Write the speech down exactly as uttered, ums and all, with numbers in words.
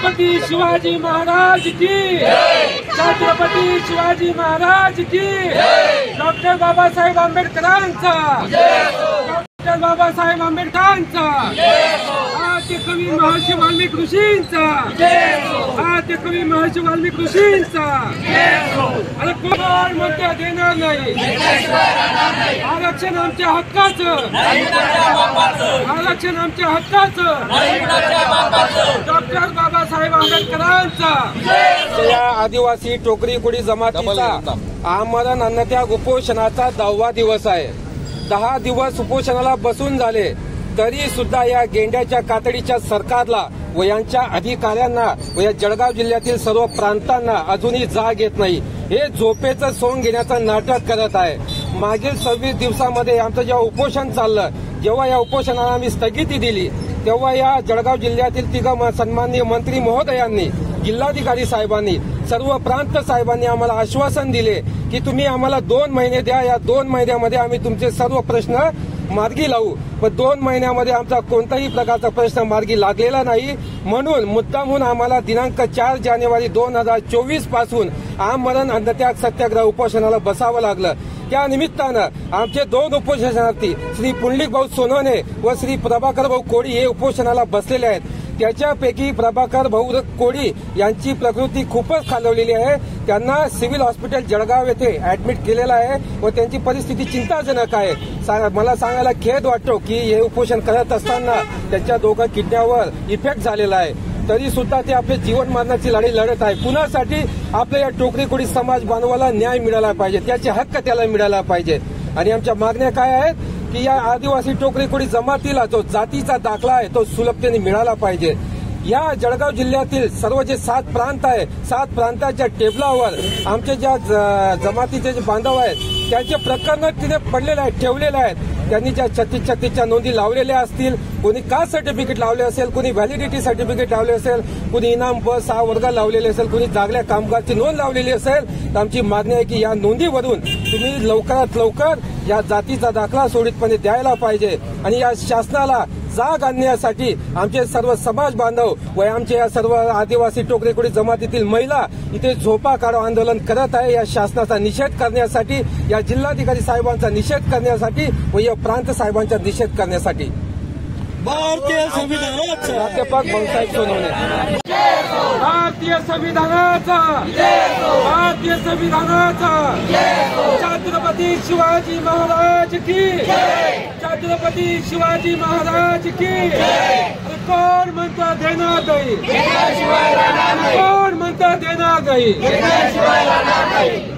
छत्रपती शिवाजी महाराज की, छत्रपती शिवाजी महाराज की, डॉक्टर बाबासाहेब आंबेडकरांचा, डॉक्टर बाबासाहेब आंबेडकरांचा, हा ते कवी महर्षी वाल्मिकी ऋषींचा, हा ते कवी महर्षी वाल्मिकी ऋषींचा. अरे कोण म्हणते देणार नाही आरक्षण आमच्या हक्काचं, आरक्षण आमच्या हक्काचं, डॉक्टर बाबासाहेब आंबेडकरांचा. या आदिवासी टोकरी कोळी जमातीचा आमरण अन्नत्याग उपोषणाचा दहावा दिवस आहे. दहा दिवस उपोषणाला बसून झाले तरी सुद्धा या गेंड्याच्या कातडीच्या सरकारला व यांच्या अधिकाऱ्यांना व या जळगाव जिल्ह्यातील सर्व प्रांतांना अजूनही जाग येत नाही. हे झोपेचं सोंग घेण्याचं नाटक करत आहे. मागील सव्वीस दिवसामध्ये आमचं जेव्हा उपोषण चाललं, जेव्हा या उपोषणाला आम्ही स्थगिती दिली, तेव्हा या जळगाव जिल्ह्यातील तिघं सन्माननीय मंत्री महोदयांनी, जिल्हाधिकारी साहेबांनी, सर्व प्रांत साहेबांनी आम्हाला आश्वासन दिले की तुम्ही आम्हाला दोन महिने द्या, या दोन महिन्यामध्ये आम्ही तुमचे सर्व प्रश्न मार्गी लावू. पण दोन महिन्यामध्ये आमचा कोणताही प्रकारचा प्रश्न मार्गी लागलेला नाही. म्हणून मुद्दामहून आम्हाला दिनांक चार जानेवारी दोन हजार चोवीस पासून आमरण अन्नत्याग सत्याग्रह उपोषणाला बसावं लागलं. त्या निमित्तानं आमचे दोन उपोषणार्थी श्री पुंडलिक भाऊ सोनवणे व श्री प्रभाकर भाऊ कोळी हे उपोषणाला बसलेले आहेत. त्याच्यापैकी प्रभाकर भाऊ कोळी यांची प्रकृती खूपच खालवलेली आहे. त्यांना सिव्हिल हॉस्पिटल जळगाव येथे ऍडमिट केलेलं आहे व त्यांची परिस्थिती चिंताजनक आहे. मला सांगायला खेद वाटतो की हे उपोषण करत असताना त्यांच्या दोघा किडन्यावर इफेक्ट झालेला आहे. तरी सुद्धा ते आपले जीवन मरणाची लढाई लढत आहे. कुणासाठी? आपल्या या टोकरी कोळी समाज बांधवाला न्याय मिळाला पाहिजे, त्याचे हक्क त्याला मिळाला पाहिजे. आणि आमच्या मागण्या काय आहेत की या आदिवासी टोकरी कोळी जमातीला जो जातीचा दाखला आहे तो सुलभतेने मिळाला पाहिजे. या जळगाव जिल्ह्यातील सर्व जे सात प्रांत आहे, सात प्रांताच्या टेबलावर आमचे ज्या जमातीचे जे बांधव आहेत त्यांचे प्रकरण तिथे पडलेले आहेत, ठेवलेले आहेत. त्यांनी ज्या छत्तीस छत्तीसच्या नोंदी लावलेल्या असतील, कोणी कास्ट सर्टिफिकेट लावले असेल, कोणी व्हॅलिडिटी सर्टिफिकेट लावले असेल, कोणी इनाम ब सहा वर्ग लावलेले असेल, कोणी जागल्या कामगारची नोंद लावलेली असेल, तर आमची मागणी आहे की या नोंदीवरून तुम्ही लवकरात लवकर या जातीचा दाखला सुरळीतपणे द्यायला पाहिजे. आणि या शासनाला जाग आणण्यासाठी आमचे सर्व समाज बांधव व आमचे या सर्व आदिवासी टोकरी कोळी जमातीतील महिला इथे झोपा काढो आंदोलन करत आहे. या शासनाचा निषेध करण्यासाठी, या जिल्हाधिकारी साहेबांचा निषेध करण्यासाठी व या प्रांत साहेबांचा निषेध करण्यासाठी. भारतीय संविधानाचा प्राध्यापक भाऊसाहेब सोनवणे. भारतीय संविधानाचा, भारतीय संविधानाचा, छत्रपती शिवाजी महाराज की, छत्रपती शिवाजी महाराज की. कोण म्हणता देणार नाही, कोण म्हणता देणार नाही.